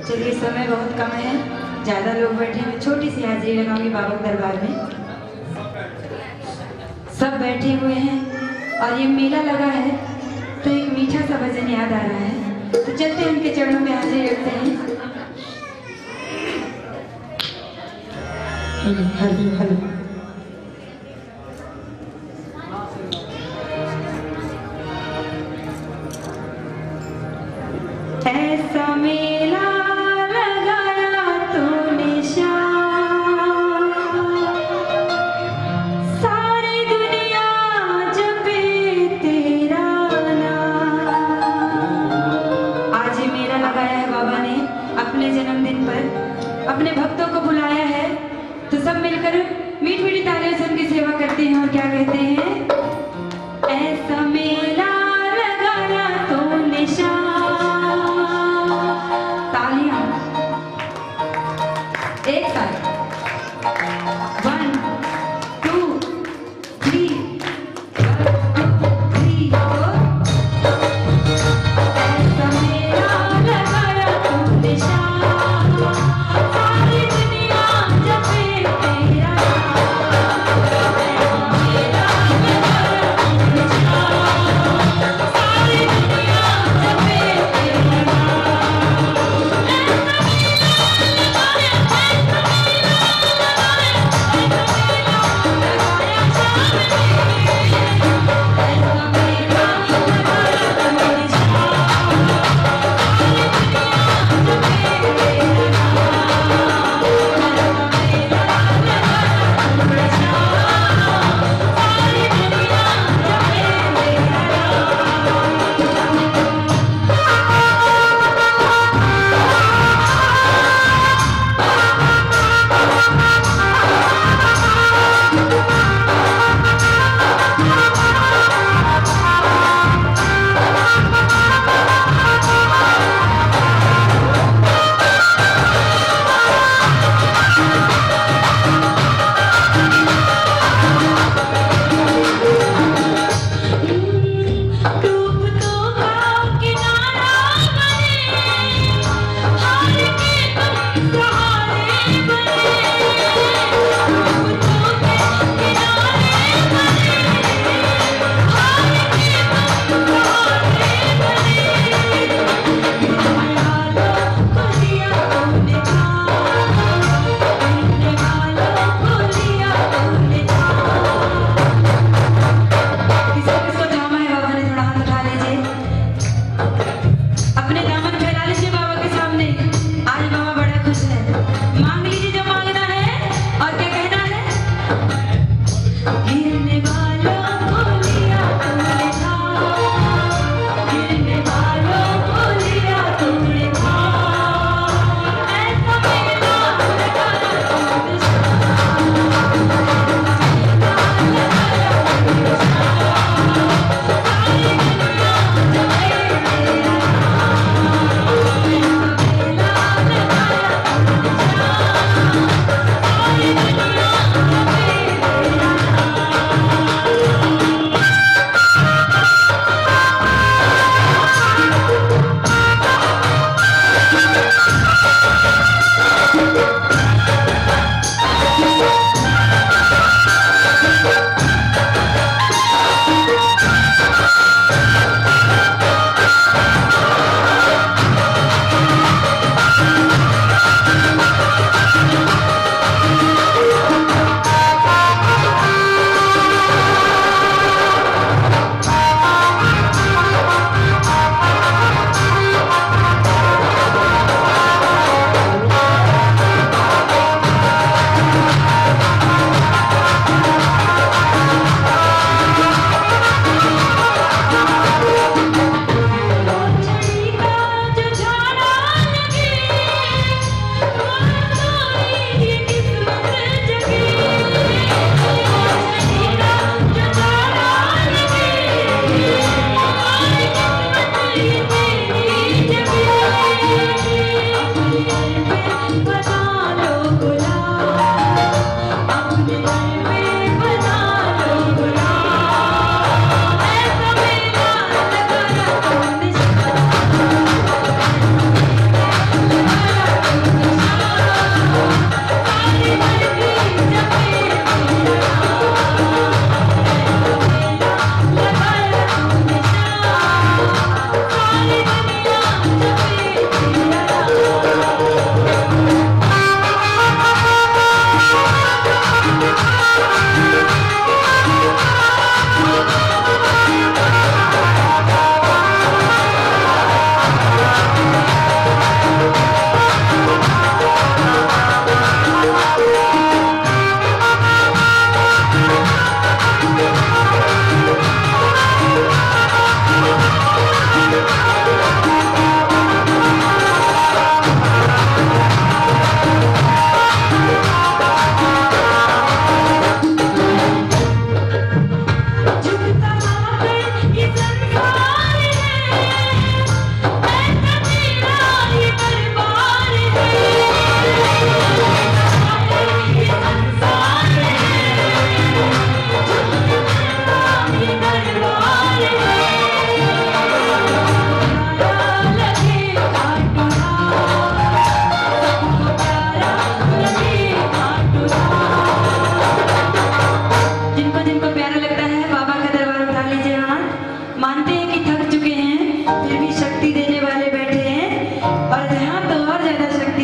चलिए समय बहुत कम है, ज़्यादा लोग बैठे हैं, छोटी सी हाजिरी लगाऊंगी बाबा दरबार में। सब बैठे हुए हैं और ये मेला लगा है तो एक मीठा सा भजन याद आ रहा है, तो चलते हैं उनके चरणों में हाजिरी रखते हैं। हेलो हेलो ऐसा मेला लगाया तूने श्याम, सारी दुनिया जपे तेरा नाम। आज ये मेला लगाया है बाबा ने अपने जन्मदिन पर, अपने भक्तों को बुलाया है, तो सब मिलकर मीठी मीठी तालियों से उनकी सेवा करते हैं और क्या कहते हैं, ऐसा मेला लगाया तूने श्याम। एक साथ 1 2 3 ऐसा मेला लगाया तूने श्याम, सारी दुनिया जपे तेरा नाम। ऐसा मेला लगाया तूने श्याम, सारी दुनिया जपे तेरा नाम। ज्यादा शक्ति